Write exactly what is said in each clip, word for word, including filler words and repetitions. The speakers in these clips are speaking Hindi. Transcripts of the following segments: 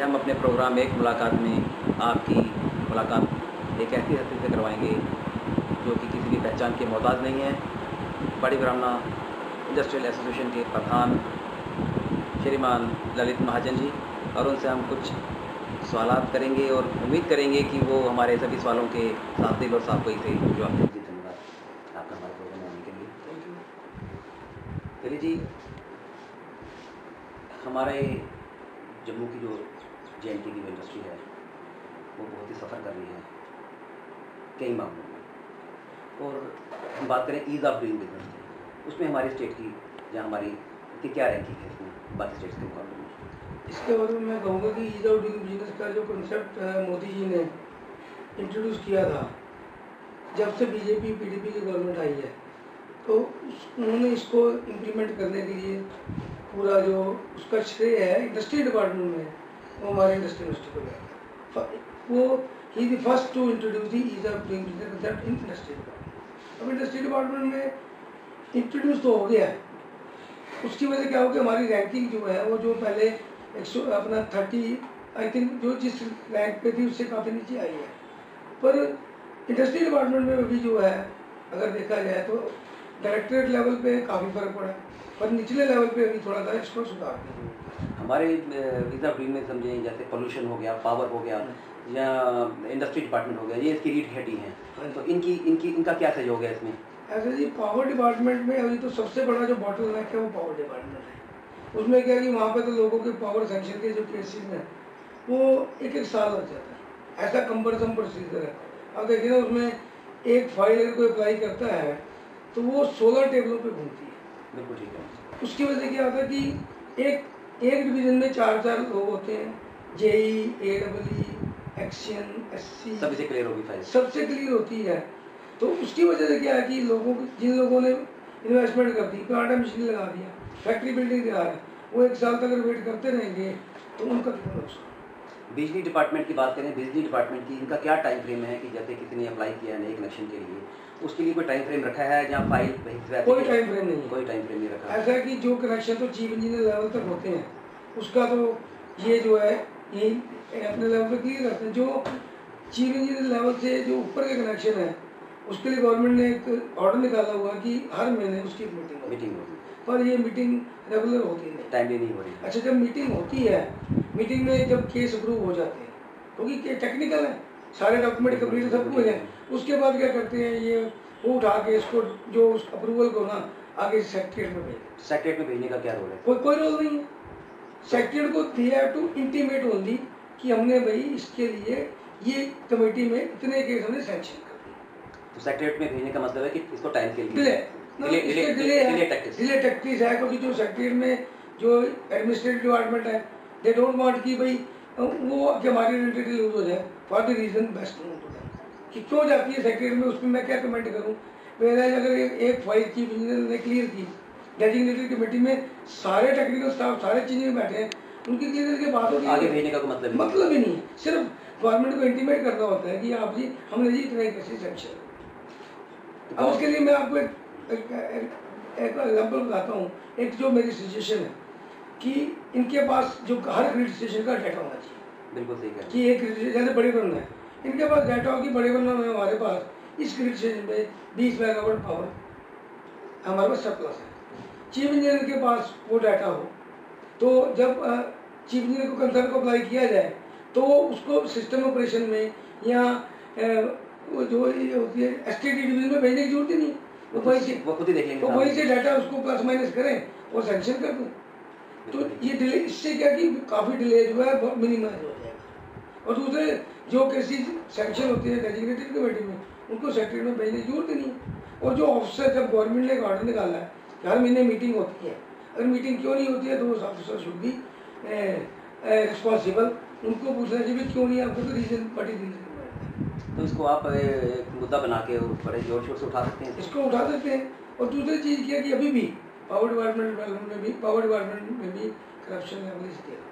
हम अपने प्रोग्राम एक मुलाकात में आपकी मुलाकात एक ऐसी हस्ती से करवाएंगे जो कि किसी भी पहचान के मोहताज नहीं है। बड़ी ब्राह्मणा इंडस्ट्रियल एसोसिएशन के प्रधान श्रीमान ललित महाजन जी, और उनसे हम कुछ सवालात करेंगे और उम्मीद करेंगे कि वो हमारे सभी सवालों के साफ दिल और साफ कोई से जवाब दें। जी धन्यवाद आपका हमारे प्रोग्राम में आने के लिए। Thank you. चलिए जी, हमारे जम्मू की जो जे एंड के की जो इंडस्ट्री है वो बहुत ही सफ़र कर रही है कई मामलों में, और हम बात करें ईज़ ऑफ डूइंग बिजनेस की, उसमें हमारी स्टेट की या हमारी की क्या रैंकिंग है इसमें बाकी स्टेट्स के मुकाबले में? इसके बारे में मैं कहूँगा कि ईज़ ऑफ डूइंग बिजनेस का जो कंसेप्ट मोदी जी ने इंट्रोड्यूस किया था जब से बीजेपी पीडीपी की गवर्नमेंट आई है, तो उन्होंने इसको इम्प्लीमेंट करने के लिए पूरा जो उसका श्रेय है इंडस्ट्री डिपार्टमेंट में, वो हमारे इंडस्ट्री मिनिस्टर को गया था। वो ही the first to introduce the ease of doing business concept in industry department. अब इंडस्ट्री डिपार्टमेंट में इंट्रोड्यूस तो हो गया है, उसकी वजह से क्या हो कि हमारी रैंकिंग जो है वो जो पहले एक सौ अपना थर्टी आई थिंक जो जिस रैंक पे थी उससे काफ़ी नीचे आई है। पर इंडस्ट्री डिपार्टमेंट में अभी जो है अगर देखा जाए तो डायरेक्टरेट लेवल पे काफ़ी फर्क पड़ा है, पर निचले लेवल पे अभी थोड़ा सा इसको सुधार किया। हमारे ईज़ ऑफ डूइंग में समझें जैसे पोल्यूशन हो गया, पावर हो गया या इंडस्ट्री डिपार्टमेंट हो गया, ये इसकी रीढ़ हड्डी हैं, तो इनकी इनकी इनका क्या सहयोग है इसमें? ऐसे जी पावर डिपार्टमेंट में अभी तो सबसे बड़ा जो बॉटल नेक है वो पावर डिपार्टमेंट है। उसमें क्या है कि वहाँ पे तो लोगों के पावर सेक्शन के जो केसेस हैं वो एक एक साल लग जाता है, ऐसा कंपरसम प्रोसीजर है। अब देखिए ना, उसमें एक फाइल अगर कोई अप्लाई करता है तो वो सोलह टेबलों पे घूमती है। बिल्कुल ठीक है। उसकी वजह से क्या होता है कि एक एक डिवीजन में चार चार लोग होते हैं, JE, A double E, XEN, S C, सबसे क्लियर होगी फाइल, सबसे क्लियर होती है। तो उसकी वजह से क्या है कि लोगों जिन लोगों ने इन्वेस्टमेंट कर दी, प्लांट मशीन लगा दिया, फैक्ट्री बिल्डिंग तैयार है, वो एक साल तक अगर वेट करते रहेंगे तो उनका कितना नुकसान। बिजली डिपार्टमेंट की बात करें, बिजली डिपार्टमेंट की इनका क्या टाइम फ्रेम है कि जैसे किसी ने अप्लाई किया है नए कनेक्शन के लिए, उसके लिए कोई टाइम फ्रेम रखा है जहाँ फाइल कोई टाइम फ्रेम नहीं है, कोई टाइम फ्रेम नहीं रखा। ऐसा है कि जो कनेक्शन तो चीफ इंजीनियर लेवल तक होते हैं उसका तो ये जो है ये अपने लेवल पर क्लियर करते हैं। जो चीफ इंजीनियर लेवल से जो ऊपर के कनेक्शन है उसके लिए गवर्नमेंट ने एक ऑर्डर निकाला हुआ कि हर महीने उसकी एक मीटिंग मीटिंग होगी, पर ये मीटिंग रेगुलर होती नहीं, टाइमली नहीं हो रही। अच्छा, जब मीटिंग होती है, मीटिंग में जब केस अप्रूव हो जाते हैं क्योंकि तो टेक्निकल है, सारे डॉक्यूमेंट कंप्लीट सब कुछ है, उसके बाद क्या करते हैं ये वो उठा के इसको जो उस अप्रूवल को ना आगे सेक्रेटरीट में भेजते। सेक्रेटरीट में भेजने का क्या रोल है? कोई कोई रोल नहीं है, सेक्रेटरीट को they have to intimate only कि हमने भाई इसके लिए ये कमेटी में इतने केस हमने सैंक्शन कर दिए। तो सेक्रेटरीट में भेजने का मतलब है कि इसको टाइम के लिए delay delay delay delay tactics delay tactics है, क्योंकि जो सेक्रेटरीट में जो एडमिनिस्ट्रेटिव डिपार्टमेंट है दे डोंट वांट कि भाई वो कि हमारी आइडेंटिटी लूज हो जाए, for the reason best known to them कि क्यों जाती है सेक्रेटरीट में, उसमें मैं क्या कमेंट करूँ। मेरा अगर एक फाइल चीफ इंजीनियर ने क्लियर की, डेजिग्नेटेड कमेटी में सारे टेक्निकल स्टाफ सारे इंजीनियर बैठे हैं, उनकी क्लियर के बाद आगे भेजने का कोई मतलब नहीं मतलब ही नहीं है, सिर्फ गवर्नमेंट को इंटीमेट करना होता है कि आप जी हमने जी इतना ही कैसे सेक्शन। अब उसके लिए मैं आपको एक एग्जाम्पल बताता हूँ। एक जो मेरी सजेशन है कि इनके पास जो हर ग्रिड स्टेशन का डाटा होना चाहिए। बिल्कुल सही है कि एक जैसे बड़े वन है, इनके पास डाटा हो कि बड़े वन में हमारे पास इस ग्रिड स्टेशन पे बीस मेगावाट पावर हमारे पास सरप्लस है। चीफ इंजीनियर के पास वो डाटा हो तो जब चीफ इंजीनियर को कंसर्न को अप्लाई किया जाए तो उसको सिस्टम ऑपरेशन में या वो जो ये होती है एस टी डी डिवीजन में भेजने की जरूरत ही नहीं, वो वहीं से वो खुद ही देख लेंगे, तो वहीं से डाटा उसको प्लस माइनस करें और सैंक्शन कर दें। तो ये डिले इससे क्या कि काफ़ी डिले जो है बहुत मिनिमाइज हो जाएगा। और दूसरे जो केसेस सैंक्शन होती है डेजिग्नेटेड कमेटी में उनको सेक्रेटरी में भेजने की जरूरत नहीं है। और जो ऑफिसर जब गवर्नमेंट ने एक ऑर्डर निकाला है कि हर महीने मीटिंग होती है, अगर मीटिंग क्यों नहीं होती है तो उस ऑफिसर शुड बी रिस्पॉन्सिबल, उनको पूछना चाहिए क्यों नहीं, आपको तो रीजन बड़ी रीजन। तो इसको आप एक मुद्दा बना के बड़े जोर शोर से उठा सकते हैं, इसको उठा सकते हैं। और दूसरी चीज़ क्या कि अभी भी पावर डिपार्टमेंट में भी पावर डिपार्टमेंट में भी करप्शन लेवल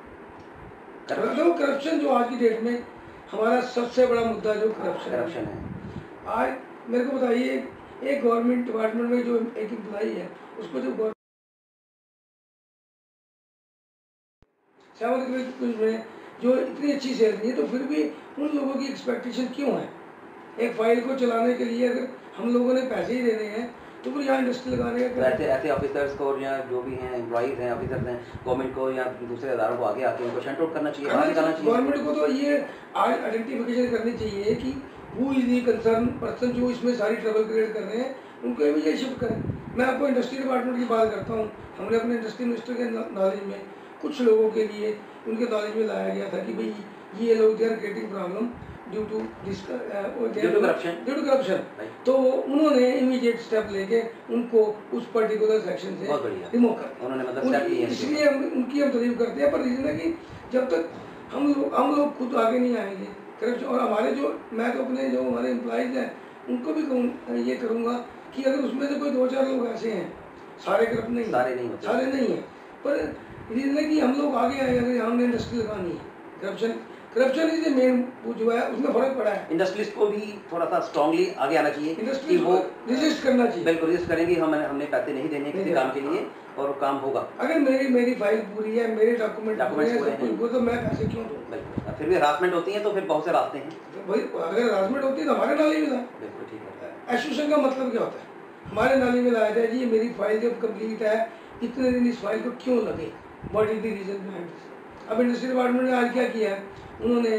इसके तो करप्शन जो आज की डेट में हमारा सबसे बड़ा मुद्दा जो करप्शन करप्शन है। आज मेरे को बताइए एक गवर्नमेंट डिपार्टमेंट में जो एक एम्प्लॉई है उसको जो सेवन में जो इतनी अच्छी सैलरी है, तो फिर भी उन लोगों की एक्सपेक्टेशन क्यों है? एक फाइल को चलाने के लिए अगर हम लोगों ने पैसे ही देने हैं तो फिर यहाँ इंडस्ट्री लगाने का ऐसे ऐसे ऑफिसर्स को या जो भी हैं एम्प्लॉइज हैं ऑफिसर्स हैं गवर्नमेंट को या दूसरे अदारों को आगे आके उनको शट आउट करना चाहिए, बाहर निकालना चाहिए। गवर्नमेंट को तो ये आइडेंटिफिकेशन करनी चाहिए कि who is the concern person जो इसमें सारी ट्रबल क्रिएट कर रहे हैं, उनको ये शिफ्ट करें। मैं आपको इंडस्ट्री डिपार्टमेंट की बात करता हूँ। हमने अपने इंडस्ट्री मिनिस्टर के नॉलेज में कुछ लोगों के लिए उनके नॉलेज में लाया गया था कि भाई ये लोग they are creating problem due to due to corruption due to corruption तो उन्होंने इमीडिएट स्टेप लेके उनको उस पर्टिकुलर सेक्शन से रिमूव कर उन्होंने मतलब इसलिए हम उनकी हम तारीफ करते हैं। पर रीजन है कि जब तक हम लोग हम लोग खुद आगे नहीं आएंगे करप्शन, और हमारे जो मैं तो अपने जो हमारे एम्प्लॉइज हैं उनको भी कहूँ ये करूँगा कि अगर उसमें से कोई दो चार लोग ऐसे हैं, सारे करप्ट नहीं सारे नहीं होते सारे नहीं है, पर रीजन है कि हम लोग आगे आए। अगर हमने इंडस्ट्री लगानी है, करप्शन करप्शन इज मेन जो है उसमें फर्क पड़ा है। इंडस्ट्रियलिस्ट को भी थोड़ा सा स्ट्रांगली आगे आना चाहिए कि वो रेजिस्ट करना चाहिए। बिल्कुल रेजिस्ट करेंगे, हम हमने पैसे नहीं देने किसी काम के लिए और काम होगा। अगर मेरी मेरी फाइल पूरी है, मेरे डॉक्यूमेंट डॉक्यूमेंट पूरे हैं तो मैं पैसे क्यों दूं? बिल्कुल। फिर भी हरासमेंट होती है तो फिर बहुत से रास्ते हैं। भाई अगर हरासमेंट होती है तो हमारे नाली में लाए। बिल्कुल ठीक है। एसोसिएशन का मतलब क्या होता है? हमारे नाली में लाया जाए जी ये मेरी फाइल जब कंप्लीट है, इतने दिन इस फाइल को क्यों लगे, what is the reason behind this. अब इंडस्ट्री डिपार्टमेंट ने आज क्या किया है, उन्होंने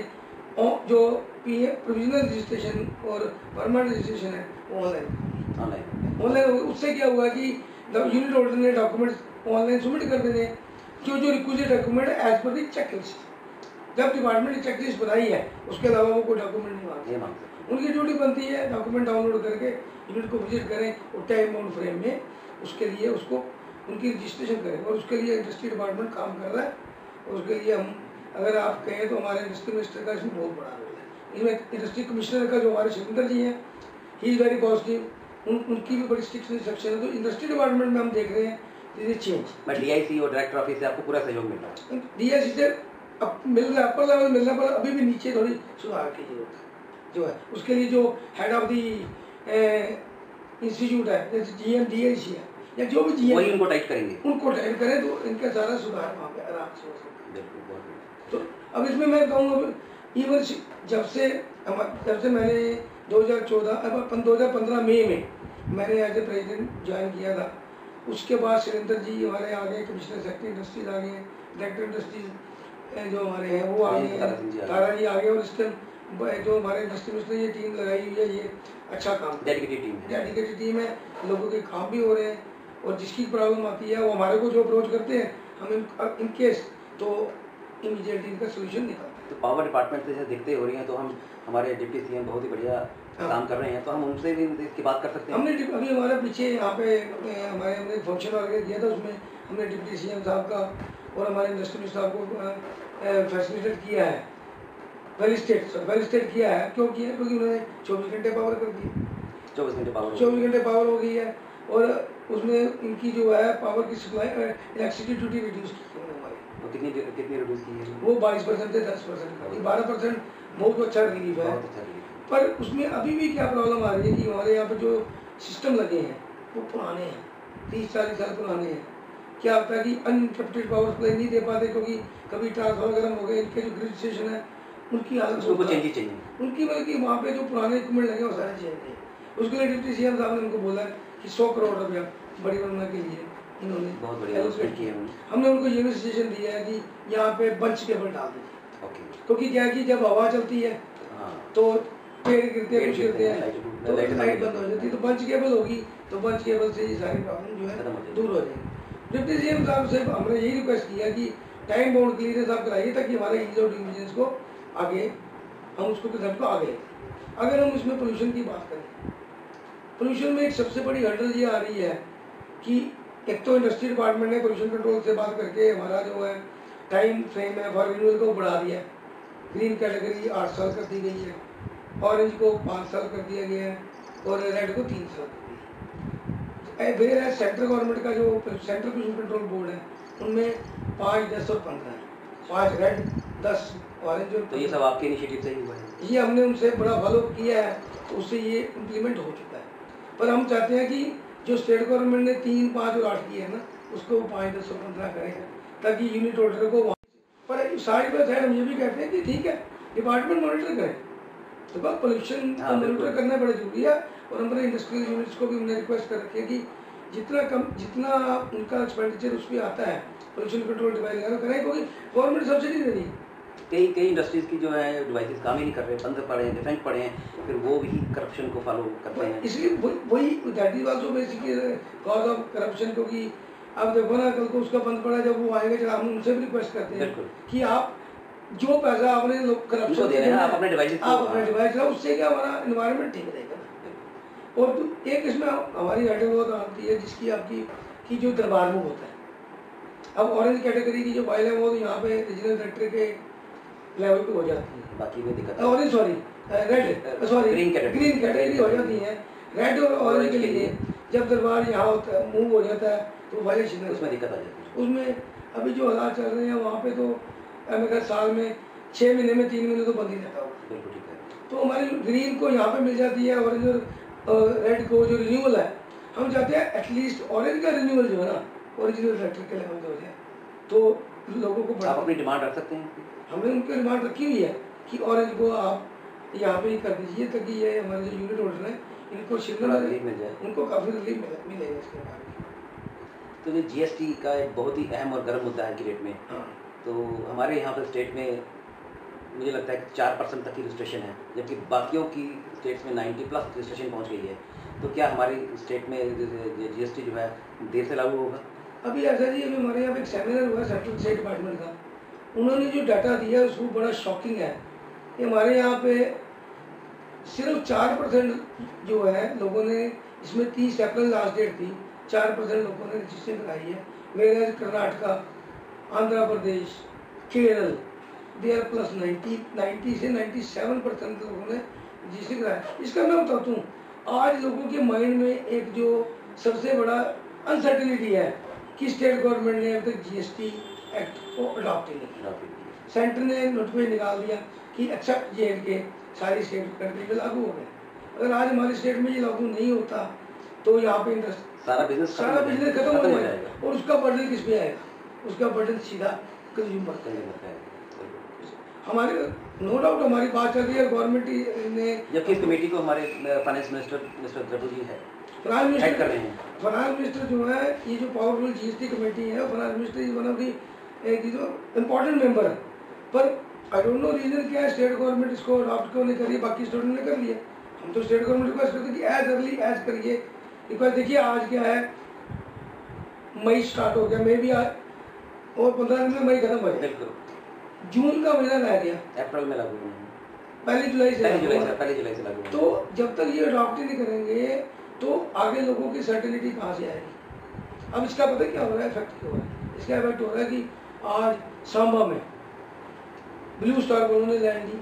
जो प्रोविजनल रजिस्ट्रेशन और परमानेंट रजिस्ट्रेशन है वो ऑनलाइन ऑनलाइन ऑनलाइन उससे क्या हुआ कि यूनिट होल्डर ने डॉक्यूमेंट्स ऑनलाइन सबमिट कर देने, जो जो requisite document as per the checklist. जब डिपार्टमेंट ने चेकलिस्ट बनाई है उसके अलावा वो कोई डॉक्यूमेंट नहीं मांगते। उनकी ड्यूटी बनती है डॉक्यूमेंट डाउनलोड करके यूनिट को विजिट करें और टाइम बाउंड फ्रेम में उसके लिए उसको उनकी रजिस्ट्रेशन करें, और उसके लिए इंडस्ट्री डिपार्टमेंट काम कर रहा है। और उसके लिए हम अगर आप कहें तो हमारे इंडस्ट्री मिनिस्टर का इसमें बहुत बड़ा रोल है। इसमें इंडस्ट्री कमिश्नर का जो हमारे शिविंदर जी हैं, ही इज़ वेरी पॉजिटिव, उन उनकी भी बड़ी स्ट्रिक्ट इंस्ट्रक्शन है। तो इंडस्ट्री डिपार्टमेंट में हम देख रहे हैं ये चेंज। मैं डीआईसी और डायरेक्टर ऑफिस से आपको पूरा सहयोग मिल रहा है। डीआईसी से अब मिल रहा है, अपर लेवल मिल रहा है, पर अभी भी नीचे थोड़ी सुधार की जरूरत है जो है। उसके लिए जो हेड ऑफ दी इंस्टीट्यूट है जैसे जीएम डीआईसी है या जो भी जीएम, वही उनको टाइट करेंगे, उनको टाइट करें तो इनका सारा सुधार वहाँ पे आराम से हो सकता है। तो अब इसमें मैं कहूँगा इवन जब से जब से मैंने दो हज़ार चौदह अब दो हज़ार पंद्रह मई में मैंने एज ए प्रेसिडेंट ज्वाइन किया था, उसके बाद सुरेंद्र जी हमारे आ गए, कमिश्नर सेक्रेटरी इंडस्ट्रीज आ गए, डायरेक्टर इंडस्ट्रीज जो हमारे हैं वो आ गए, तारा जी आ गए, और इस टाइम जो हमारे इंडस्ट्री मिनिस्टर ये टीम लगाई हुई है, ये अच्छा काम डेडिकेटेड टीम है डेडिकेटेड टीम है, लोगों के काम भी हो रहे हैं, और जिसकी प्रॉब्लम आती है वो हमारे को जो अप्रोच करते हैं हम इन, इन केस तो इमीडिएटली इनका सोल्यूशन निकालते हैं। तो पावर डिपार्टमेंट से दिखते हो रही हैं तो हम हमारे डिप्टी सीएम बहुत ही बढ़िया हाँ। काम कर रहे हैं, तो हम उनसे भी इसकी बात कर सकते हैं। हमने अभी हमारे पीछे यहाँ पे हमारे हमने फंक्शन ऑर्गेनाइज किया था, उसमें हमने डिप्टी सीएम साहब का और हमारे इंडस्ट्री मिनिस्टर साहब को फैसिलिटेट किया है, वेलिस्टेट वेलिस्टेट किया है। क्यों किया? क्योंकि उन्होंने चौबीस घंटे पावर कर दी, चौबीस घंटे पावर चौबीस घंटे पावर हो गई है, और उसमें इनकी जो है पावर की सप्लाई इलेक्ट्रिसिटी ड्यूटी रिड्यूस की है हमारी। तो कितनी कितनी रिड्यूस की है? वो बाईस परसेंट से दस परसेंट, बारह परसेंट बहुत अच्छा रिलीफ है। पर उसमें अभी भी क्या प्रॉब्लम आ रही है कि हमारे यहाँ पर जो सिस्टम लगे हैं वो पुराने हैं, तीस चालीस साल पुराने हैं। क्या होता है कि अनइंटरप्टेड पावर सप्लाई नहीं दे पाते क्योंकि कभी ट्रांसफार्मर गर्म हो गए, इनके जो ग्रिड स्टेशन है उनकी हालत चेंज चाहिए, उनकी मतलब कि वहाँ पे जो पुराने इक्विपमेंट लगे वो सारे चेंज थे। उसके लिए डिप्टी सीएम साहब ने उनको बोला कि सौ करोड़ रुपया बड़ी बनना के लिए इन्होंने बहुत बढ़िया किया है। हमने उनको ये भी सजेशन दिया है कि यहाँ पे बंच केबल डाल दीजिए, क्योंकि क्या है कि जब हवा चलती है तो पेड़ गिरते हैं, कुछ गिरते हैं तो लाइट बंद हो जाती है, तो बंच केबल होगी तो बंच केबल से ये सारी प्रॉब्लम जो है दूर हो जाएगी। डिप्टी सीएम साहब से हमने यही रिक्वेस्ट किया कि टाइम बाउंड क्लियरेंस आप कराइए ताकि हमारे ईज ऑफ डूइंग बिजनेस को आगे हम उसको कंसेप्ट को आगे। अगर हम इसमें पोल्यूशन की बात करें, पोल्यूशन में एक सबसे बड़ी हर्डल ये आ रही है कि एक तो इंडस्ट्री डिपार्टमेंट ने पोल्यूशन कंट्रोल से बात करके हमारा जो है टाइम फ्रेम है फॉर रिन्यूअल को बढ़ा दिया है। ग्रीन कैटेगरी आठ साल कर दी गई है, ऑरेंज को पाँच साल कर दिया गया है और रेड को तीन साल कर दिया है। फिर है सेंट्रल गवर्नमेंट का जो सेंट्रल पोल्यूशन कंट्रोल बोर्ड है उनमें पाँच दस और पंद्रह है, पाँच रेड दस ऑरेंज। और तो ये सब आपके इनिशिएटिव से ही हुआ है? ये हमने उनसे बड़ा फॉलो किया है, तो उससे ये इम्प्लीमेंट हो चुका है। पर हम चाहते हैं कि जो स्टेट गवर्नमेंट ने तीन पाँच और आठ किए हैं ना उसको पाँच दस और पंद्रह करें ताकि यूनिट ऑर्डर को। पर साइड बाय साइड हम ये भी कहते हैं कि ठीक है डिपार्टमेंट मॉनिटर करें, तो बात पोल्यूशन को मॉनिटर करना बड़ा जरूरी है। और हमारे इंडस्ट्रियल यूनिट्स को भी हमने रिक्वेस्ट कर रखी है कि जितना कम जितना उनका एक्सपेंडिचर उस पर आता है पोल्यूशन कंट्रोल डिवाइस वगैरह करें, क्योंकि गवर्नमेंट सब्सिडी दे रही है। कई कई इंडस्ट्रीज की जो है डिवाइसेस काम ही नहीं कर रहे, बंद पड़े हैं, डिफेंस पड़े हैं, फिर वो भी करप्शन को फॉलो करते हैं। इसलिए वही that is also basically cause of corruption, क्योंकि आप देखो ना कल को उसका बंद पड़ा, जब वो आएंगे जब हम उनसे भी रिक्वेस्ट करते हैं कि आप जो पैसा आपने लोग करप्शन दे रहे हैं आप अपने डिवाइस आप अपने डिवाइस लाओ, उससे क्या हमारा एनवायरनमेंट ठीक रहेगा। और तो एक इसमें हमारी आइटम बहुत आती है जिसकी आपकी कि जो दरबार में होता है। अब ऑरेंज कैटेगरी की जो फाइल है वो यहाँ पे रीजनल डायरेक्टर के लेवल पे हो जाती है, बाकी में दिक्कत orange sorry red sorry green category हो जाती है। रेड और ऑरेंज के लिए जब दरबार यहाँ होता है मूव हो जाता है तो वायलेशन उसमें दिक्कत आ जाती है। उसमें अभी जो हालात चल रहे हैं वहाँ पे तो मेरे साल में छः महीने में तीन महीने तो बंद ही रहता होगा। बिल्कुल ठीक है। तो हमारी ग्रीन को यहाँ पे मिल जाती है, ऑरेंज और रेड को जो रिन्यूअल है हम चाहते हैं एटलीस्ट ऑरेंज का रिन्यूअल जो है ना ओरिजिनल फैक्ट्री के लेवल पे हो जाए, तो लोगों को आप अपनी डिमांड रख सकते हैं। हमने उनकी डिमांड रखी हुई है कि ऑरेंज को आप यहाँ पे ही कर दीजिए ताकि ये हमारे जो यूनिट होल्डर हैं इनको शिमला रिलीफ मिल जाए, उनको काफ़ी रिलीफ मिलेगा इसके बाद। तो ये जीएसटी का एक बहुत ही अहम और गर्म मुद्दा है की रेट में। हाँ। तो हमारे यहाँ पर स्टेट में मुझे लगता है कि चार परसेंट तक की रजिस्ट्रेशन है, जबकि बाकियों की स्टेट्स में नाइन्टी प्लस रजिस्ट्रेशन पहुँच गई है। तो क्या हमारी स्टेट में जीएसटी जो है देर से लागू होगा? अभी ऐसा जी अभी हमारे यहाँ पे एक सेमिनार हुआ है सेंट्रल स्टेट डिपार्टमेंट का, उन्होंने जो डाटा दिया उसको बड़ा शॉकिंग है कि हमारे यहाँ पे सिर्फ चार परसेंट जो है लोगों ने, इसमें तीस अप्रैल लास्ट डेट थी, चार परसेंट लोगों ने रजिस्ट्रेशन कराई है। Where Karnataka, Andhra Pradesh, Kerala they are plus ninety ninety से नाइन्टी सेवन परसेंट लोगों ने रजिस्ट्रेशन कराया। इसका मैं बताता हूँ, आज लोगों के माइंड में एक जो सबसे बड़ा अनसर्टिनिटी है कि स्टेट गवर्नमेंट ने अब तक जीएसटी एक्ट को अडॉप्ट नहीं किया। सेंटर ने नोटिफाइड निकाल दिया कि एक्सेप्ट जे एंड के सारी स्टेट कंट्री में लागू हो गए। अगर आज हमारे स्टेट में ये लागू नहीं होता तो यहाँ पे सारा बिजनेस सारा बिजनेस खत्म हो जाएगा और उसका बर्डन किस पे आएगा? उसका बर्डन सीधा कंज्यूमर पर आएगा। हमारे नो डाउट हमारी बात चल रही है गवर्नमेंट ने, जबकि इस कमेटी को हमारे finance minister mister Dravid ji है फाइनेंस मिनिस्टर कर रहे हैं। फाइनेंस मिनिस्टर जो है ये जो पावरफुल जीएसटी कमेटी है, finance minister is one of the एक जो इम्पोर्टेंट मेंबर है। पर आई डोंट नो रीजन क्या है स्टेट गवर्नमेंट इसको अडॉप्ट क्यों नहीं कर रही, बाकी स्टेट ने कर लिया। हम तो स्टेट गवर्नमेंट रिक्वेस्ट करते हैं कि एज अर्ली एज करिए रिक्वेस्ट। देखिए आज क्या है, मई स्टार्ट हो गया, मई भी आज और पंद्रह दिन में मई खत्म हो जाए, जून का महीना रह गया, अप्रैल में लागू पहली जुलाई से पहली जुलाई से पहली जुलाई से लागू। तो जब तक ये अडॉप्ट नहीं करेंगे तो आगे लोगों की सर्टिनिटी कहाँ से आएगी? अब इसका पता क्या हो रहा है, इफेक्ट क्या हो रहा है? इसका इफेक्ट हो रहा है कि आज सांबा में ब्लू स्टार वालों ने लैंड ली,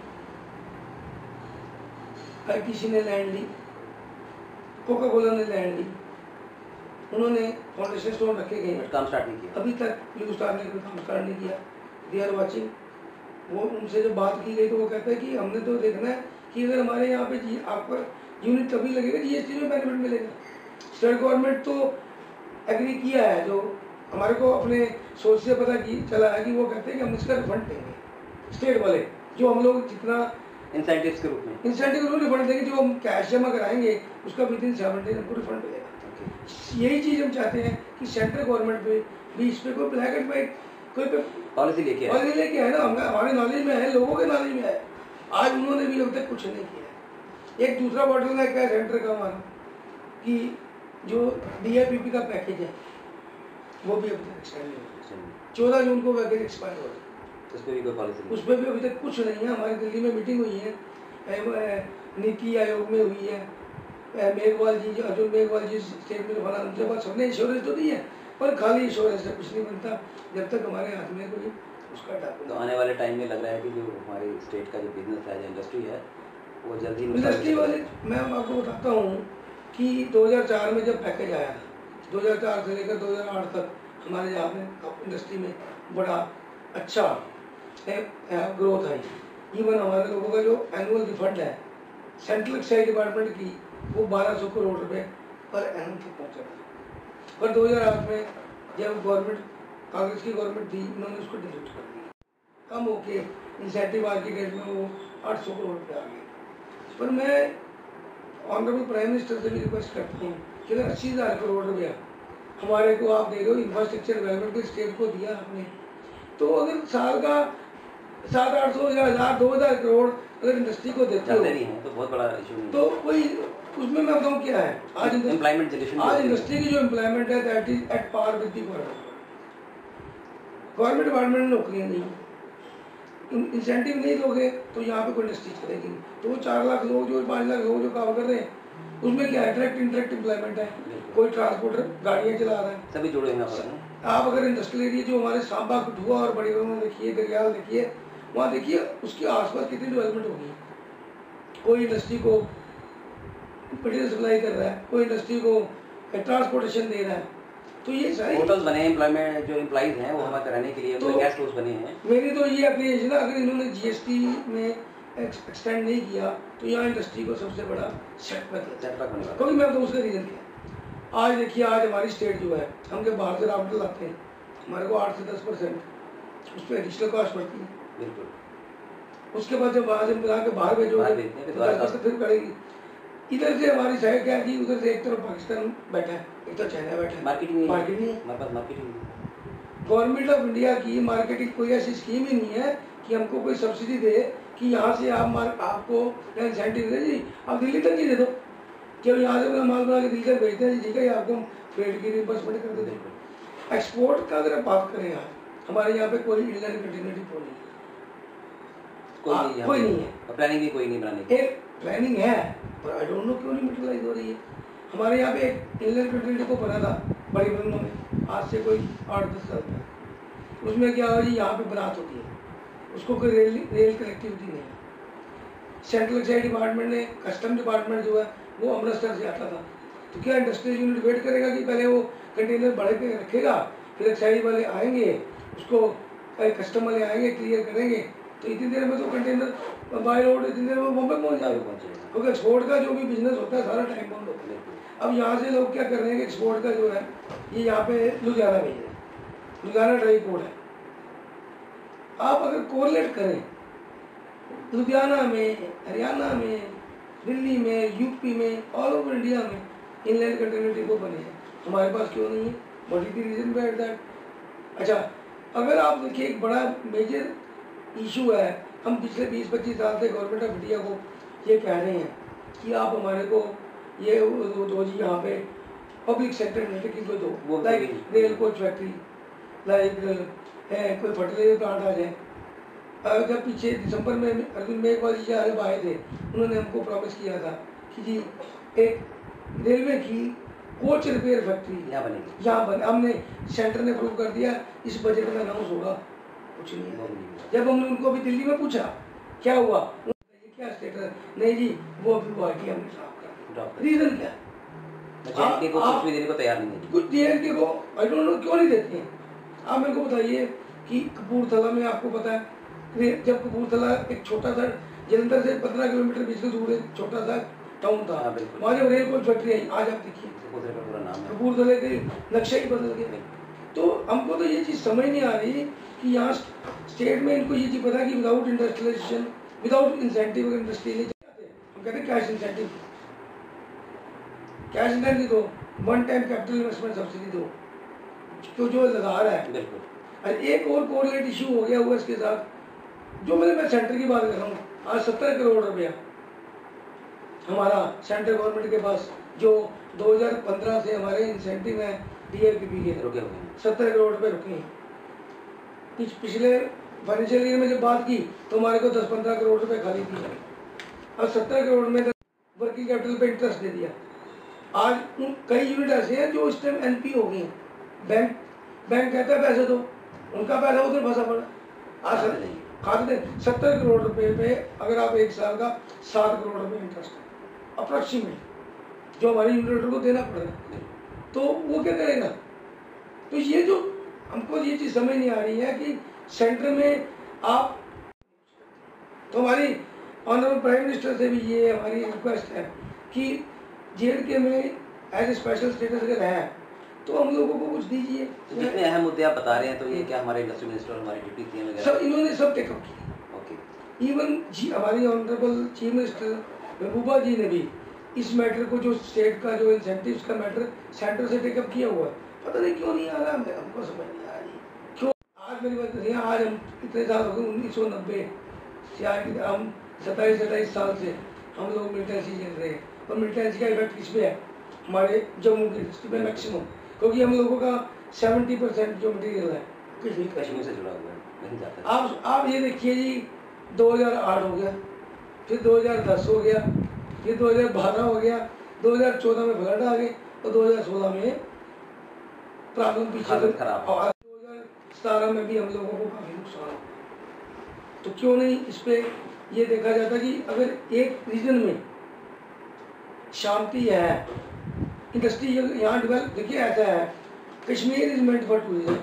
आईटीसी ने लैंड ली, कोका कोला ने लैंड ली, उन्होंने फाउंडेशन स्टोन रखे गए, काम स्टार्ट नहीं किया अभी तक। ब्लू स्टार ने कोई काम स्टार्ट नहीं किया, दे आर वाचिंग। वो उनसे जब बात की गई तो वो कहते हैं कि हमने तो देखना है कि अगर हमारे यहाँ पे जी आपका यूनिट तभी लगेगा जीएसटी में बेनिफिट मिलेगा। स्टेट गवर्नमेंट तो एग्री किया है, जो हमारे को अपने सोच से पता की चला है कि वो कहते हैं कि हम इसका रिफंड देंगे, स्टेट वाले जो हम लोग जितना इंसेंटिव्स के रूप में इंसेंटिव के रूप में रिफंड देंगे, जो हम कैश जमा कराएंगे उसका विद इन सेवन डेज हमको रिफंड मिलेगा। यही चीज़ हम चाहते हैं कि सेंट्रल गवर्नमेंट पे भी इस पर कोई ब्लैक एंड वाइट कोई पॉलिसी लेके पॉलिसी लेके है ना, हमारे नॉलेज में है, लोगों के नॉलेज में है। आज उन्होंने भी अब तक कुछ नहीं किया। एक दूसरा बॉटल है क्या सेंटर का हमारा कि जो डीआईपीपी का पैकेज है वो भी अभी तक एक्सपायर नहीं हुआ। चौदह जून को पैकेज एक्सपायर हो रहा है, उस पर भी कोई पॉलिसी उस पर भी अभी तक कुछ नहीं है। हमारी दिल्ली में मीटिंग हुई है, नीति आयोग में हुई है, मेघवाल जी अर्जुन मेघवाल जी स्टेट में वाला उनके पास सबने इंश्योरेंस तो दी है, पर खाली इंश्योरेंस से कुछ नहीं बनता जब तक हमारे हाथ में कोई उसका डॉक्यूमेंट। तो आने वाले टाइम में लग रहा है कि जो हमारी स्टेट का जो बिजनेस है, जो इंडस्ट्री है, वो जल्दी इंडस्ट्री वाले मैं आपको बताता हूँ कि दो हज़ार चार में जब पैकेज आया था, दो हज़ार चार से लेकर दो हज़ार आठ तक हमारे यहाँ पे इंडस्ट्री में बड़ा अच्छा ग्रोथ आई। इवन हमारे लोगों का जो एनुअल रिफंड है सेंट्रल एक्साइज डिपार्टमेंट की वो बारह सौ करोड़ रुपए पर एनम तक पहुँचा था। पर दो हज़ार आठ में जब गवर्नमेंट कांग्रेस की गवर्नमेंट थी, उन्होंने उसको डिलीट कर दिया। कम होके इंसेंटिव आज की डेट में वो आठ सौ करोड़ रुपये आ गए। पर मैं ऑनरेबल प्राइम मिनिस्टर से भी रिक्वेस्ट करता हूँ कि अगर अस्सी हज़ार करोड़ रुपया हमारे को आप दे रहे हो इंफ्रास्ट्रक्चर डेवलपमेंट के स्टेट को दिया आपने, तो अगर साल का सात आठ सौ या हज़ार दो हज़ार करोड़ अगर इंडस्ट्री को देते हो नहीं है तो बहुत बड़ा इशू नहीं, तो कोई उसमें मैं बताऊँ क्या है आज एम्प्लॉयमेंट आज इंडस्ट्री की जो एम्प्लॉयमेंट है that is at par with the government. Government department में नौकरियाँ नहीं, इंसेंटिव नहीं दोगे तो यहाँ पे कोई इंडस्ट्री चलेगी नहीं। तो वो चार लाख लोग जो पाँच लाख लोग जो काम कर रहे हैं उसमें क्या है, डायरेक्ट इंडायरेक्ट एम्प्लॉयमेंट है, कोई ट्रांसपोर्टर गाड़ियाँ चला रहा है, सभी जुड़े हैं। आप अगर इंडस्ट्रियल एरिया जो हमारे सांबा कठुआ और बड़ी में देखिए, दरियाल देखिए, वहाँ देखिए उसके आसपास कितनी डेवलपमेंट होगी। कोई इंडस्ट्री को मटीरियल सप्लाई कर रहा है, कोई इंडस्ट्री को ट्रांसपोर्टेशन दे रहा है, तो ये सारी होटल्स बने हैं, एम्प्लॉयमेंट जो एम्प्लॉइज हैं वो हमारे रहने के लिए, तो गेस्ट हाउस बने हैं। मेरी तो ये अपनी योजना, अगर इन्होंने जीएसटी में एक्सटेंड नहीं किया तो यहाँ इंडस्ट्री को सबसे बड़ा सेटबैक सेटबैक बनेगा। क्योंकि मैं तो उसका रीज़न क्या, आज देखिए आज हमारी स्टेट जो है, हम के बाहर से रावट लाते हैं, हमारे को आठ से दस परसेंट उस पर एडिशनल कॉस्ट पड़ती है। बिल्कुल। उसके बाद जब वहाँ से मिला के बाहर भेजोगे तो फिर पड़ेगी। इधर से हमारी साइड क्या है, उधर से एक तरफ पाकिस्तान बैठा है, एक तो चाइना बैठा है, मार्केटिंग मार्केट नहीं है, हमारे पास मार्केटिंग नहीं। गवर्नमेंट ऑफ इंडिया की मार्केटिंग कोई ऐसी स्कीम ही नहीं है कि हमको कोई सब्सिडी दे कि यहाँ से आप मार आपको इंसेंटिव दे जी, आप दिल्ली तक ही दे दो, केवल यहाँ से माल बना के दिल्ली तक भेजते हैं जी, ठीक है, आपको फ्रेट की रिइंबर्समेंट कर देते हैं। एक्सपोर्ट का अगर बात करें यहाँ, हमारे यहाँ पे कोई इनलाइन कंटेनर डिपो नहीं है, कोई नहीं है, कोई नहीं है, प्लानिंग भी कोई नहीं बनाने की। एक प्लानिंग है पर आई डोंट नो क्यों नहीं मटेरियलाइज हो रही है। हमारे यहाँ पे एक इनलाइन कंटेनर डिपो बना था बड़ी बंगलों में, आज से कोई आठ दस साल पहले। उसमें क्या हुआ जी, यहाँ पे बनात होती है, उसको कोई रेल रेल कनेक्टिविटी नहीं है। सेंट्रल एक्साइज डिपार्टमेंट ने, कस्टम डिपार्टमेंट जो है वो अमृतसर से आता था, तो क्या इंडस्ट्रियल यूनिट वेट करेगा कि पहले वो कंटेनर बढ़े के रखेगा, फिर एक्साइज वाले आएंगे, उसको कस्टम वाले आएंगे, क्लियर करेंगे, तो इतनी देर में तो कंटेनर बाय रोड इतनी देर में बॉम्बे पहुंच जाएगा। क्योंकि एक्सपोर्ट का जो भी बिजनेस होता है सारा टाइम बाउंड होता है। अब यहाँ से लोग क्या कर रहे हैं कि एक्सपोर्ट का जो है ये यहाँ पे लुधियाना भेज रहे हैं, लुधियाना ड्राई पोर्ट है। आप अगर कोरिलेट करें लुधियाना में, हरियाणा में, दिल्ली में, यूपी में, ऑल ओवर इंडिया में इनलैंड कंटेनर डिपो बने हैं, हमारे पास क्यों नहीं है? What is the reason behind that? अच्छा, अगर आप देखिए एक बड़ा मेजर इशू है, हम पिछले बीस पच्चीस साल से गवर्नमेंट ऑफ इंडिया को ये कह रहे हैं कि आप हमारे को ये दो, दो जी यहाँ पे पब्लिक सेक्टर इंडस्ट्री को दो, like rail coach factory, like है कोई फर्टिलाइजर प्लांट आ जाए। जब पीछे दिसंबर में अरविंद मेघवाल जी जब आए थे, उन्होंने हमको प्रॉमिस किया था कि जी एक रेलवे की कोच रिपेयर फैक्ट्री यहाँ बनेगी, यहाँ बने। हमने सेंटर ने अप्रूव कर दिया, इस बजट में अनाउंस होगा, कुछ नहीं है। जब हमने उनको अभी दिल्ली में पूछा क्या हुआ, क्या स्टेटस, नहीं जी वो अभी वो आई टी हमने ड्रॉप कर। रीजन क्या है? जेएनके को कुछ भी देने को तैयार नहीं है, कुछ जेएनके को आई डोंट नो क्यों नहीं देते हैं। आप मेरे को बताइए कि कपूरथला में आपको पता है, जब कपूरथला एक छोटा सा जलंधर से पंद्रह किलोमीटर बीच में दूर एक छोटा सा टाउन था, वहाँ जब रेल कोच फैक्ट्री आई, आज आप देखिए कपूरथला के नक्शा ही बदल गया। तो हमको तो ये चीज़ समझ नहीं आ रही कि यहाँ स्टेट में इनको ये चीज़ पता है कि विदाउट इंडस्ट्रियलाइजेशन, विदाउट इंसेंटिव अगर इंडस्ट्री नहीं चाहते, हम कहते हैं कैश इंसेंटिव, कैश इंसेंटिव दो, one time capital investment subsidy दो, तो जो लगा रहा है। बिल्कुल। और एक और कोरिलेट इशू हो गया हुआ इसके साथ, जो मैंने मैं सेंटर की बात कर रहा हूँ, आज सत्तर करोड़ रुपया हमारा सेंट्रल गवर्नमेंट के पास जो दो हज़ार पंद्रह से हमारे इंसेंटिव है डीआरपीपी के रुके हुए हैं, सत्तर करोड़ रुपए रुके हैं। पिछ, पिछले फाइनेंशियल ईयर में जब बात की तो हमारे को दस पंद्रह करोड़ रुपए खाली थी, और सत्तर करोड़ में वर्किंग कैपिटल पे इंटरेस्ट दे दिया। आज कई यूनिट ऐसे हैं जो इस टाइम एनपी हो गए हैं, बैंक बैंक कहता है पैसे दो, उनका पैसा उधर फंसा पड़ा। आज खाते सत्तर करोड़ रुपए पे अगर आप एक साल का सात करोड़ रुपए इंटरेस्ट है अप्रोक्सीमेट, जो हमारे यूनिट को देना पड़ेगा, तो वो क्या करेगा? तो ये जो हमको ये चीज़ समझ नहीं आ रही है कि सेंटर में आप, तो हमारी ऑनरेबल प्राइम मिनिस्टर से भी ये हमारी रिक्वेस्ट है कि जेएनके में एज ए स्पेशल स्टेटस अगर है तो हम लोगों को कुछ दीजिए। तो जितने अहम मुद्दे आप बता रहे हैं तो ये क्या हमारे इंडस्ट्री मिनिस्टर और हमारे डिप्टी सीएम वगैरह सब इन्होंने सब टेकअप किया। ओके। इवन जी हमारी honourable chief minister Mehbooba ji ने भी इस मैटर को, जो स्टेट का जो इंसेंटिव्स का मैटर सेंटर से टेकअप किया हुआ है, पता नहीं क्यों नहीं आ रहा, हमें हमको समझ नहीं आ रही क्यों। आज मेरी बात करिए, आज हम इतने साल हो गए, उन्नीस सौ नब्बे से आज हम सत्ताईस अट्ठाईस साल से हम लोग मिलिटेंसी झेल रहे हैं, और मिलिटेंसी का इफेक्ट किस पे है, हमारे जम्मू की इंडस्ट्री में मैक्सिमम, क्योंकि हम लोगों का सेवेंटी परसेंट जो मटीरियल है कश्मीर कश्मीर से जुड़ा हुआ है, नहीं जाता। आप आप ये देखिए जी, दो हज़ार आठ हो गया, फिर दो हज़ार दस हो गया, फिर दो हज़ार बारह हो गया, दो हज़ार चौदह में फ्लड आ गए, और दो हज़ार सोलह में प्रॉब्लम पीछे से खराब, और दो हज़ार सतारह में भी हम लोगों को काफ़ी नुकसान हो। तो क्यों नहीं इस पे ये देखा जाता कि अगर एक रीजन में शांति है, इंडस्ट्री यहाँ डेवलप, देखिए ऐसा है, Kashmir is meant for tourism,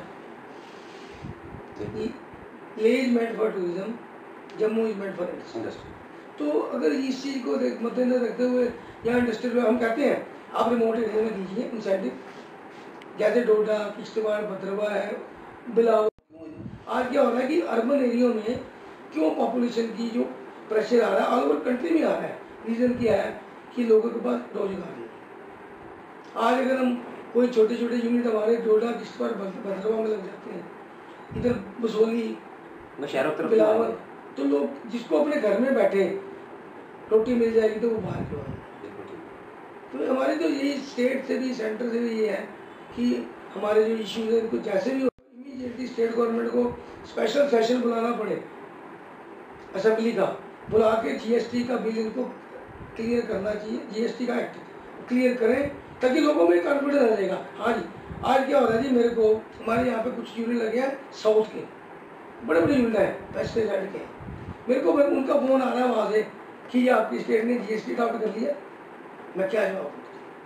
Leh is meant for tourism, Jammu is meant for industry. तो अगर इस चीज़ को मद्देनजर रखते हुए यहाँ इंडस्ट्रियल, हम कहते हैं आप रिमोट एरिया में दीजिए इंसेंटिव, जैसे डोडा, किश्तवाड़, भद्रवा है, बिलावल। आज क्या हो रहा है कि अर्बन एरियो में क्यों पॉपुलेशन की जो प्रेशर आ रहा है, ऑल ओवर कंट्री में आ रहा है, रीज़न क्या है कि लोगों के पास रोजगार नहीं। आज अगर हम कोई छोटे छोटे यूनिट हमारे डोडा, किश्तवाड़, भद्रवा में लग जाते हैं, इधर बसोली, शहरों बिलावल, तो लोग जिसको अपने घर में बैठे रोटी मिल जाएगी तो वो बाहर क्यों आए। तो हमारे तो यही स्टेट से भी, सेंटर से भी ये है कि हमारे जो इश्यूज है इनको जैसे भी इमीडिएटली स्टेट गवर्नमेंट को स्पेशल सेशन बुलाना पड़े असेंबली का, बुला के जीएसटी का बिल इनको क्लियर करना चाहिए, जीएसटी का एक्ट क्लियर करें ताकि लोगों में कॉन्फिडेंस आ जाएगा। हाँ जी, आज क्या हो रहा है जी, मेरे को हमारे यहाँ पे कुछ यूनिट लगे हैं साउथ के, बड़े बड़े यूनिट हैं पेस्टिसाइड के, मेरे को उनका फोन आ रहा है वहाँ से कि आपकी स्टेट ने जीएसटी अडॉप्ट कर लिया। मैं क्या जवाब दूँ?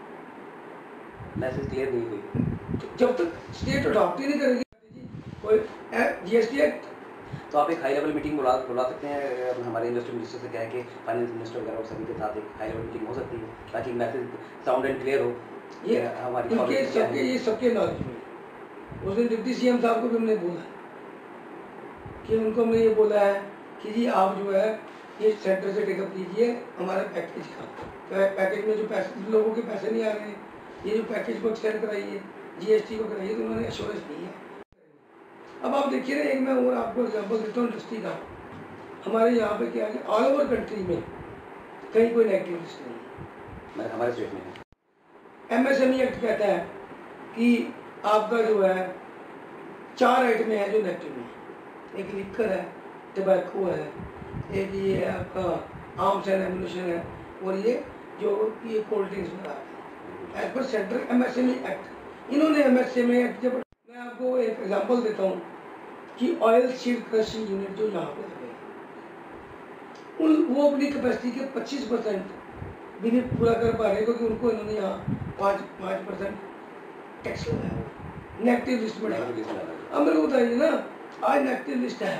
मैसेज क्लियर नहीं हुई। जब तक स्टेट अडॉप्ट ही नहीं करेगी कोई जीएसटी एक्ट, तो आप एक हाई लेवल मीटिंग बुला बुला सकते हैं हमारे इंडस्ट्री मिनिस्टर से, कह के फाइनेंस मिनिस्टर वगैरह सभी के साथ एक हाई लेवल मीटिंग हो सकती है ताकि मैसेज साउंड एंड क्लियर हो। ये हमारी इनके सबके ये सबके नॉलेज में, उस दिन डिप्टी सीएम साहब को भी हमने बोला कि उनको हमने ये बोला है कि जी आप जो है ये सेंटर से टेकअप कीजिए हमारे पैकेज का, पैकेज में जो पैसे लोगों के पैसे नहीं आ रहे हैं, ये जो पैकेज को एक्सटेंड कराइए, जीएसटी को कराइए, तो उन्होंने एश्योरेंस दी है। अब आप देखिए ना, एक मैं और आपको एग्जाम्पल देता हूँ इंडस्ट्री का। हमारे यहाँ पे क्या है, ऑल ओवर कंट्री में कहीं कोई नेगेटिव लिस्ट नहीं है, हमारे स्टेट में है। एमएसएमई एक्ट कहता है कि आपका जो है चार आइटम है जो नेगेटिव में, एक लिकर है, टबैको है, एक ये है आपका आर्म्स एंड एम्यूनिशन है, और ये जो ये कोल्ड ड्रिंक्स में आता है as per central MSME act. इन्होंने एमएसएमई एक्ट जब, मैं आपको एक एग्जांपल देता हूँ कि ऑयल सीड क्रशिंग यूनिट जो यहाँ पे लगे, उन वो अपनी कैपेसिटी के पच्चीस परसेंट भी नहीं पूरा कर पा रहे क्योंकि उनको इन्होंने यहाँ पाँच पाँच परसेंट टैक्स लगाया, नेगेटिव लिस्ट में डाला। अब मेरे को बताइए ना, आज नेगेटिव लिस्ट है,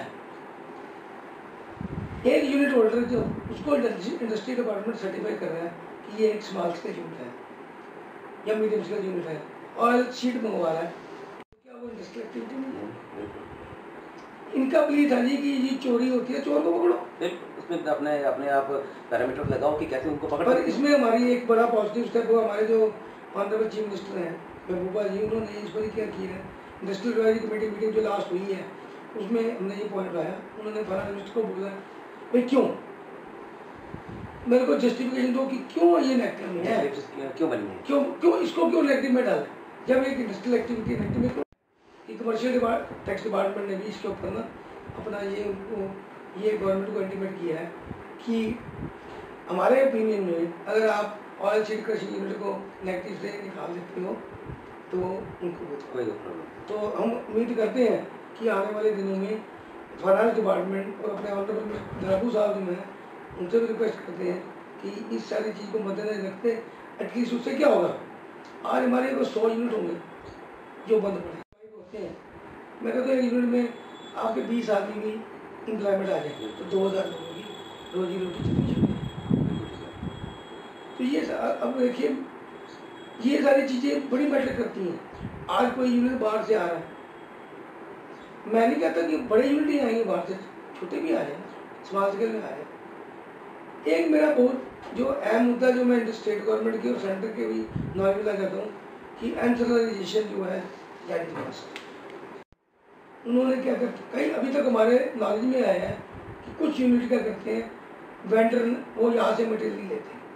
एक यूनिट होल्डर जो उसको इंडस्ट्री डिपार्टमेंट सर्टिफाई कर रहा है कि ये एक स्मॉल स्केल यूनिट है या मीडियम स्केल यूनिट है, ऑयल शीट मंगवा रहा है, तो क्या वो इंडस्ट्रियल एक्टिविटी नहीं है? इनका बिलीव था जी कि ये चोरी होती है, चोर को पकड़ो, उसमें अपने अपने आप पैरामीटर लगाओ कि कैसे उनको पकड़। पर इसमें हमारी एक बड़ा पॉजिटिव स्टेप हुआ, हमारे जो ऑनरेबल चीफ मिनिस्टर हैं महबूबा जी, उन्होंने इस पर क्या किया है, इंडस्ट्रियल एडवाइजरी कमेटी मीटिंग जो लास्ट हुई है उसमें हमने ये पॉइंट लाया, उन्होंने फाइनेंस मिनिस्टर को बोला भाई क्यों, मेरे को जस्टिफिकेशन दो कि क्यों ये नेगेटिव में है, क्यों बनी है, क्यों क्यों इसको क्यों नेगेटिव में डाला, जब एक इंडस्ट्रियल एक्टिविटी नेगेटिव में, कि कमर्शियल टैक्स डिपार्टमेंट ने भी इसके ऊपर ना अपना ये उनको ये गवर्नमेंट को इंटीमेट किया है कि हमारे ओपिनियन में अगर आप ऑयल सीड क्रशिंग यूनिट को नेगेटिव से निकाल देते हो तो उनको कोई प्रॉब्लम। तो हम उम्मीद करते हैं कि आने वाले दिनों में फाइनेंस डिपार्टमेंट और अपने ऑनरेबल राबू साहब जो हैं उनसे भी रिक्वेस्ट करते हैं कि इस सारी चीज़ को मद्देनजर रखते एटलीस्ट उससे क्या होगा, आज हमारे को सौ यूनिट होंगे जो बंद पड़े होते हैं, मैं कहता हूँ एक यूनिट में आपके बीस आदमी की एम्प्लॉयमेंट आ जाए तो दो हज़ार लोगों की रोजी रोटी चलनी चाहिए। तो ये अब देखिए ये सारी चीज़ें बड़ी मैटर करती हैं। आज कोई यूनिट बाहर से आ रहा है, मैं नहीं कहता कि बड़े यूनिट ही आएंगे बाहर से, छोटे भी आ जाए, स्मॉल स्केल में आ जाए। एक मेरा बहुत जो अहम मुद्दा जो मैं स्टेट गवर्नमेंट के और सेंटर के भी नॉलेज मिला करता हूँ कि एंसलराइजेशन जो है दैट इज मस्ट। उन्होंने क्या करते, कई अभी तक हमारे नॉलेज में आया है कि कुछ यूनिट क्या करते हैं, वेंडर वो यहाँ से मटेरियल लेते हैं,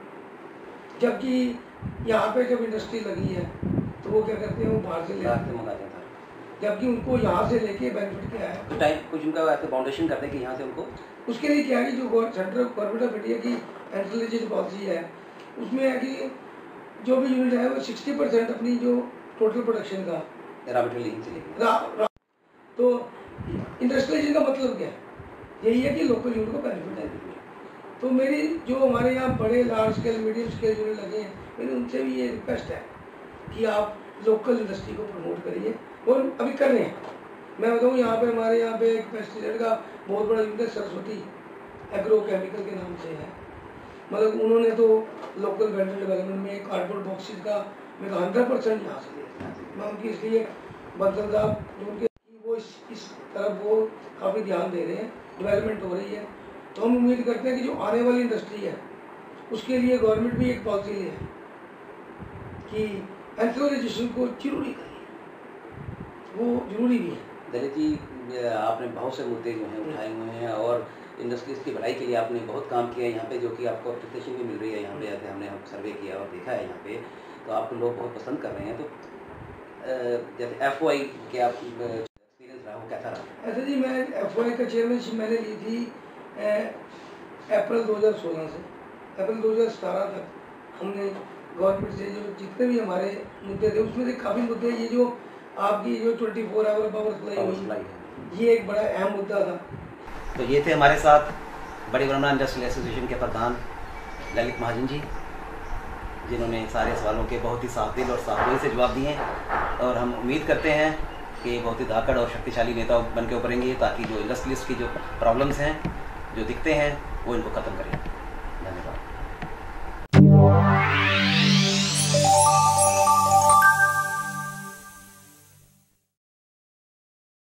जबकि यहाँ पे जब इंडस्ट्री लगी है तो वो क्या करते हैं, वो बाहर से ले आते मंगाते हैं, जबकि उनको यहाँ से लेके बेनिफिट क्या है। कुछ टाइम कुछ उनका ऐसे फाउंडेशन करते हैं कि यहाँ से उनको, उसके लिए क्या है कि जो सेंट्रल गवर्नमेंट ऑफ इंडिया की एंसलराइजेशन पॉलिसी है उसमें है कि जो भी यूनिट है वो सिक्सटी परसेंट अपनी जो टोटल प्रोडक्शन का रॉ मटेरियल यहीं से लेंगे। तो इंडस्ट्रियलाइजेशन का मतलब क्या है, यही है कि लोकल यूनिट को बेनिफिट है। तो मेरी जो हमारे यहाँ बड़े large scale medium scale unit लगे हैं, मेरी उनसे भी ये रिक्वेस्ट है कि आप लोकल इंडस्ट्री को प्रमोट करिए, और अभी कर रहे हैं। मैं बताऊँ यहाँ पे हमारे यहाँ पे एक पेस्टिसाइड का बहुत बड़ा यूनिट सरस्वती एग्रो केमिकल के नाम से है, मतलब उन्होंने तो लोकल वेंडर डेवलपमेंट में कार्डबोर्ड बॉक्सेस का मेरा हंड्रेड परसेंट यहाँ से लिया। मैं उनकी इसलिए बदल साहब जो उनके वो इस इस तरफ वो काफ़ी ध्यान दे रहे हैं, डेवलपमेंट हो रही है। तो हम उम्मीद करते हैं कि जो आने वाली इंडस्ट्री है उसके लिए गवर्नमेंट भी एक पॉलिसी ले कि एंसलराइजेशन को जरूरी करिए, वो जरूरी भी है। दलित जी, आपने बहुत से मुद्दे जो हैं उठाए हुए हैं और इंडस्ट्रीज़ की भलाई के लिए आपने बहुत काम किया है यहाँ पे, जो कि आपको अप्रिसिएशन भी मिल रही है। यहाँ पे जैसे हमने सर्वे किया और देखा है यहाँ पे, तो आपको लोग बहुत पसंद कर रहे हैं। तो जैसे एफ ओ आई के आप एक्सपीरियंस रहा, वो कैसा रहा? ऐसे जी, मैं एफ ओ आई का चेयरमैनशिप मैंने ली थी अप्रैल दो हज़ार सोलह से अप्रैल दो हज़ार सतारह तक। हमने गवर्नमेंट से जो जितने भी हमारे मुद्दे थे उसमें से काफ़ी मुद्दे, ये जो आपकी जो twenty four hour power supply, ये एक बड़ा अहम मुद्दा था। तो ये थे हमारे साथ बड़ी ब्रह्मणा इंडस्ट्रियल एसोसिएशन के प्रधान ललित महाजन जी, जिन्होंने सारे सवालों के बहुत ही साफ दिल और साफ दिल से जवाब दिए, और हम उम्मीद करते हैं कि बहुत ही धाकड़ और शक्तिशाली नेता बन के उभरेंगे, ताकि जो इंडस्ट्रियलिस्ट की जो प्रॉब्लम्स हैं, जो दिखते हैं, वो इनको ख़त्म करें। धन्यवाद।